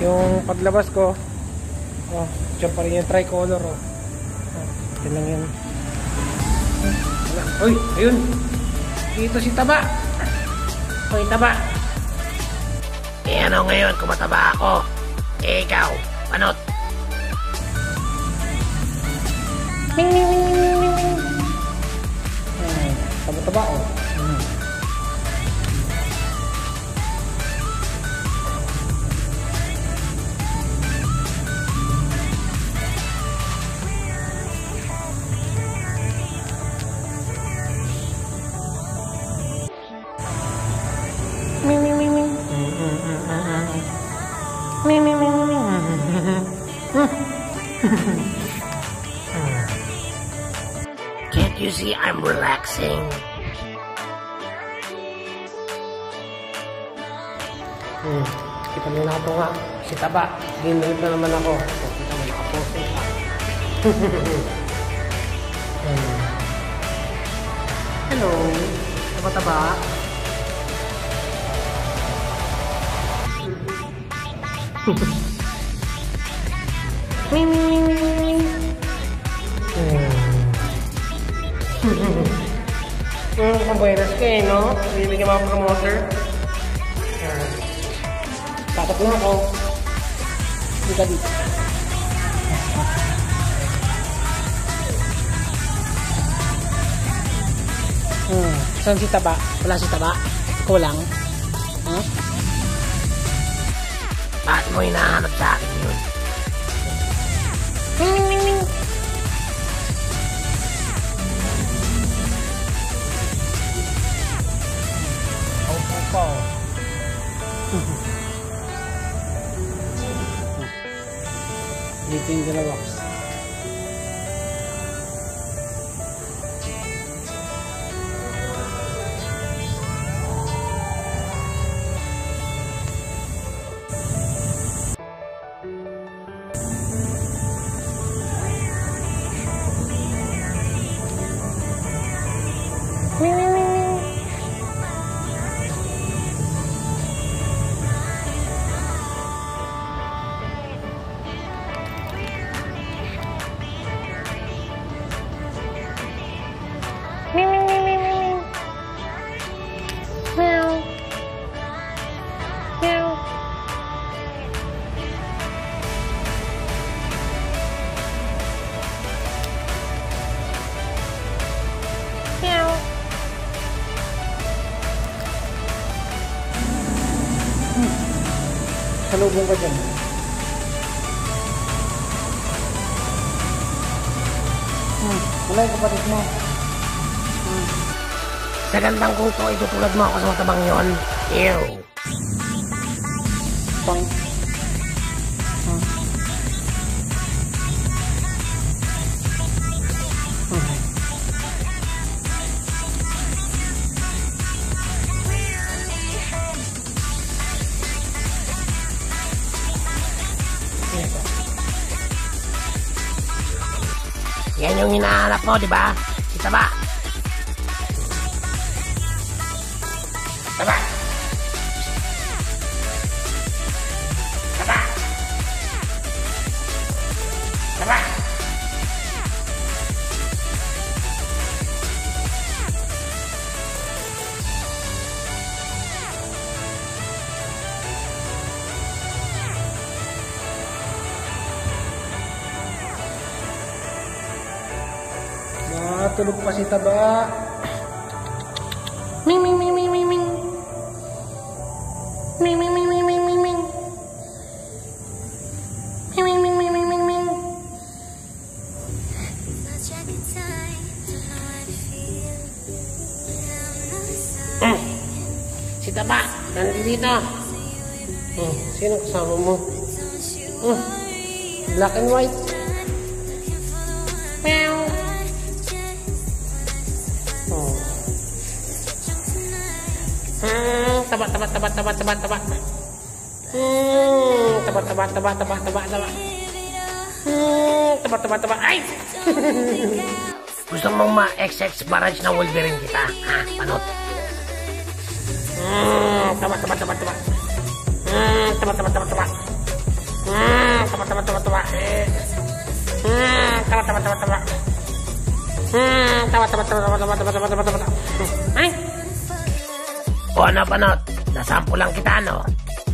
Yung paglabas ko, oh, dyan pa rin yung tricolor, oh. Ito lang yun. Uy, ayun. Dito si Taba. Uy, Taba. Eh ano ngayon kung mataba ako? Eh ikaw, panot. Ming, ming, ming, ming, ming, ming. Taba-taba, oh. Ming, ming, ming, ming. Ming, ming, ming, ming. Can't you see I'm relaxing? Kita nyo na ito nga. Si Taba. Ginilip na naman ako. Kita mo nakapost pa. Hello. Taba-taba. Ming, ming, ming, ming, ming. Kabuenas ka eh, no? Bibigyan mo ako promoter. Tatak na ako. Dito dito. Saan si Taba? Wala si Taba? Ikaw lang? Huh? Bakit mo hinahanap sa akin yun? Ming, ming, ming, ming. Opo. Dito yung dalawa. Ming, ming, ming, ming. Ming, ming, ming, ming, ming. Meow. Meow. Meow. Salubong ka dyan. Wala yung kapatid mo. Sa gandang kong to, itutulad mo ako sa matabang yon. Ew. Pang. Yan yung hinahanap mo, di ba? Si Taba. Taba. Taba. Taba. Tulog pa si Taba. Ming, ming, ming, ming, ming, ming. Ming, ming, ming, ming, ming, ming, ming. Ming, ming, ming, ming, ming, ming, ming. Si Taba, nandito. Sino kasama mo? Black and white. Meow. Taba, taba, taba, taba, taba, taba. Taba, taba, taba, taba, taba, taba. Taba, taba, taba. Ay! Gusto mong ma-XX barrage na Wolverine kita, ha? Panot? Taba, taba, taba, taba. Taba, taba, taba, taba. Tawa. Ay! O ano, Panot? Nasampo lang kita, no?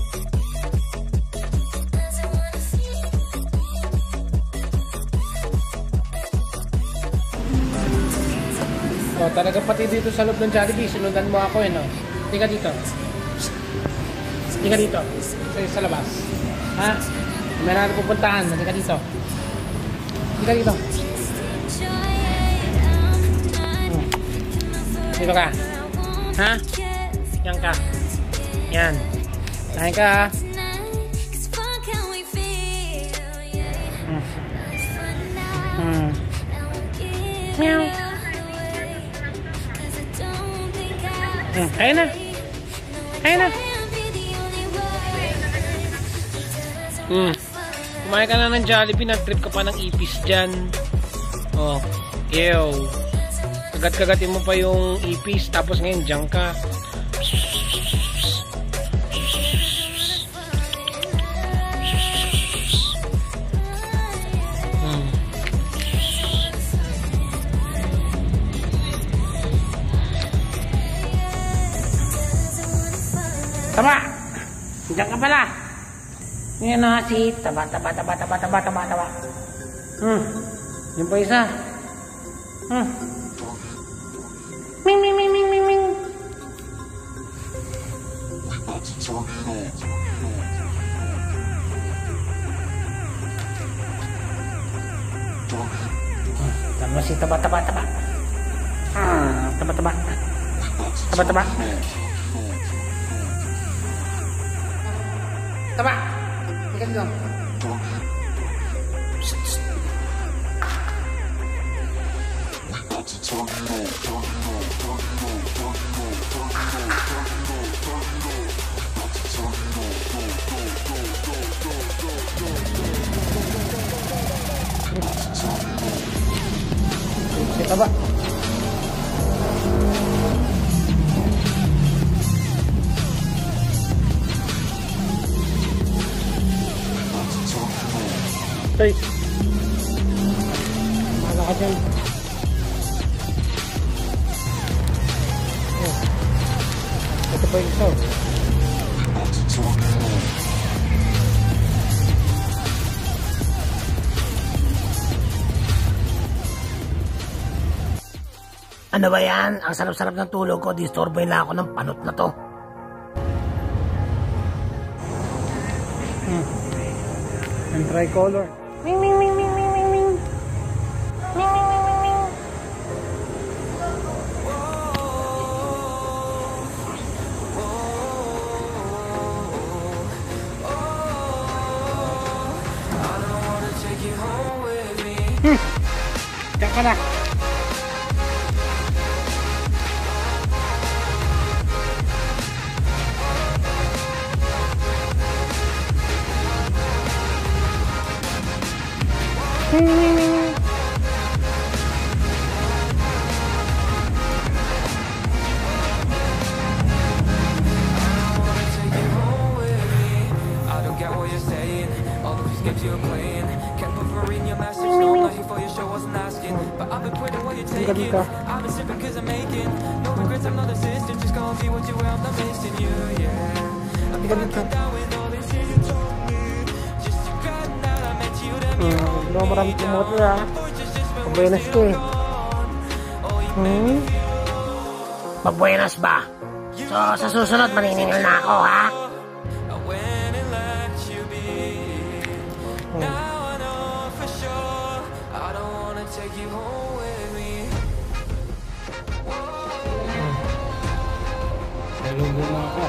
Oh, talaga pati dito sa loob ng Jollibee, sinundan mo ako no? Hindi ka dito. Hindi ka dito. Sa labas. Ha? May natin pupuntahan. Hindi ka dito. Hindi ka dito. Dito ka. Ha? Yan ka. Yan. Tahan ka. Meow. Ayun na. Ayun na. Kumain ka na ng Jollibee, nag-trip ka pa ng ipis dyan. Oh, ew. Kagat-kagatin mo pa yung ipis, tapos ngayon dyan ka. Taba! Diyan ka pala! Ngayon na si taba. Yung pa isa. Ming. Tama si taba. Taba. Taba! Ikan dong. Taba. Hey. Mahala ka dyan. Oh. Ito pa yung isa. Ano ba yan? Ang sarap-sarap ng tulog ko. Disturbo na ako ng panot na to. And tricolor. Ming. Diyan ka na. Dito. Maraming kumoto ya. Pagbuenas ko eh. Pagbuenas ba? So, sa susunod maniningil na ako, ha? Lugo na ako.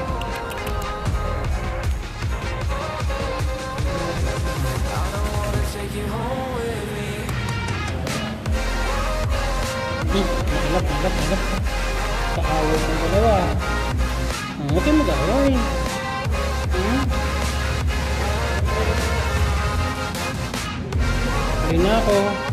Magap. Kaaway ng dalawa. Huwag kayo mag-away. Ayun na ako.